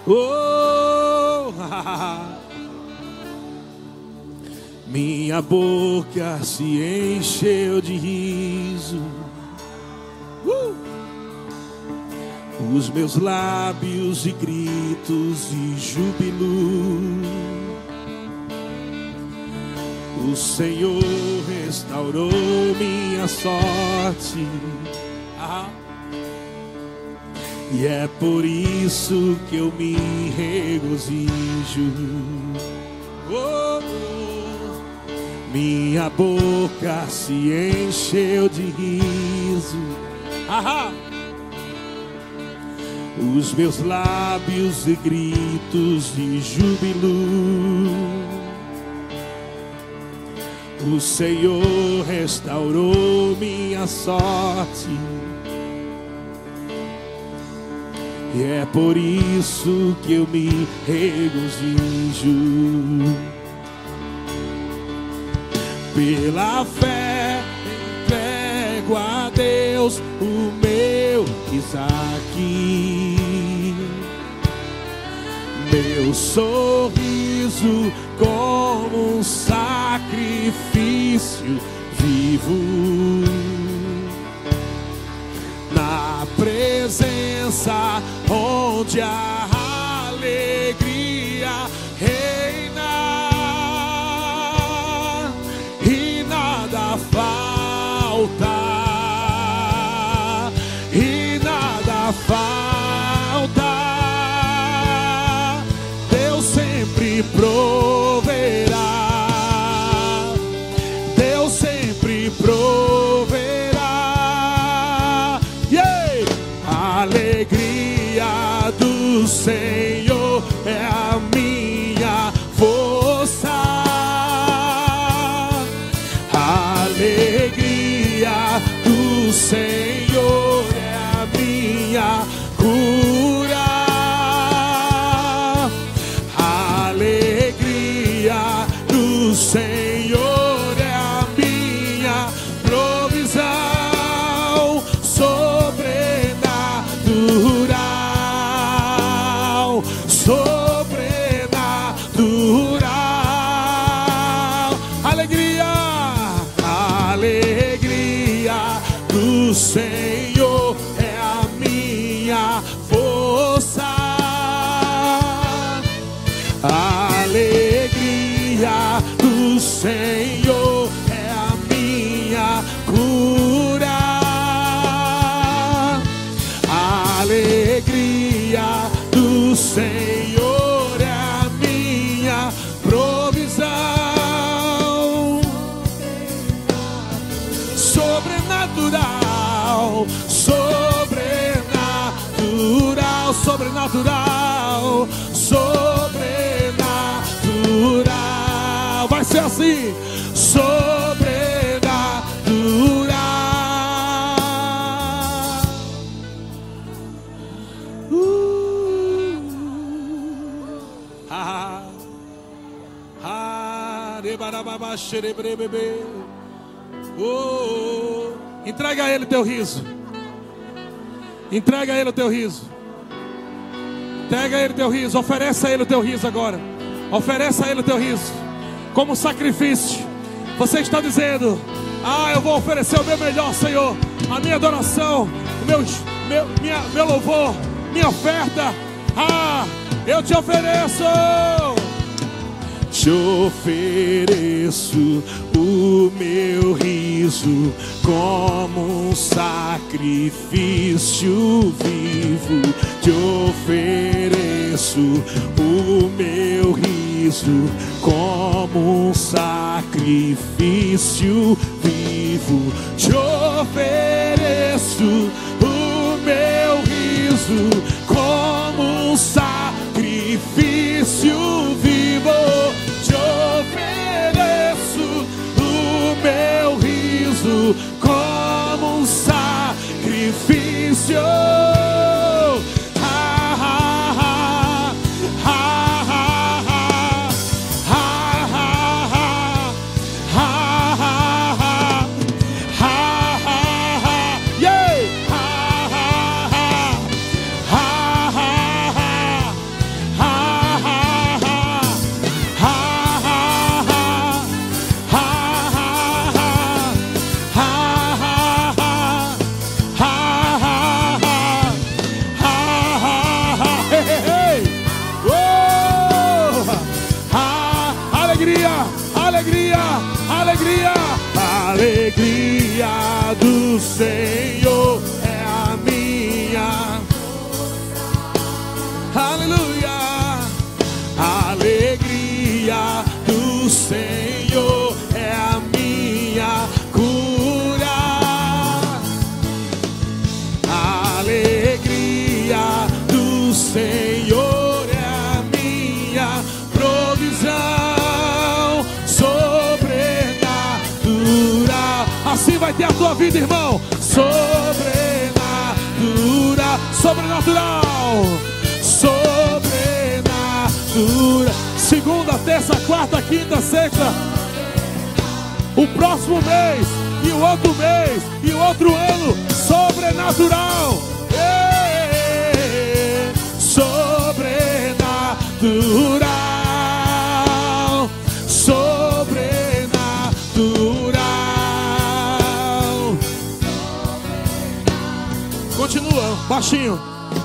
Oh, minha boca se encheu de riso, os meus lábios de gritos de júbilo. O Senhor restaurou minha sorte, e é por isso que eu me regozijo. Minha boca se encheu de riso, os meus lábios de gritos de júbilo. O Senhor restaurou minha sorte, e é por isso que eu me regozijo. Pela fé entrego a Deus o meu Isaque, meu sorriso como um sacrifício vivo, na presença onde a alegria reina e nada falta, e nada falta. Deus sempre proverá, Deus sempre proverá. A alegria do Senhor é a minha força, a alegria do Senhor é a minha cura, a alegria do Senhor é a minha provisão sobrenatural, sobrenatural. Alegria, a alegria do Senhor é a minha força, a alegria do Senhor é a minha cura, a alegria do Senhor é a minha provisão sobrenatural, sobrenatural, sobrenatural, sobrenatural. Vai ser assim, sobrenatural. Entrega a Ele teu riso. Entrega a Ele o teu riso. Entrega a Ele o teu riso. Oferece a Ele o teu riso agora. Oferece a Ele o teu riso como sacrifício. Você está dizendo: eu vou oferecer o meu melhor, Senhor. A minha adoração, meu louvor, minha oferta. Eu te ofereço. Te ofereço o meu riso como um sacrifício vivo. Te ofereço o meu riso como um sacrifício vivo. Te ofereço o meu riso como um sacrifício vivo. Te ofereço o meu riso como um sacrifício. alegria do Senhor é a minha. Aleluia. A alegria do Senhor é a minha cura. A alegria do Senhor é a minha provisão sobrenatural. Assim vai ter a tua vida, irmão. Sobrenatural. Segunda, terça, quarta, quinta, sexta. O próximo mês, e o outro mês, e o outro ano. Sobrenatural. Sobrenatural. Sobrenatural. Continua, baixinho.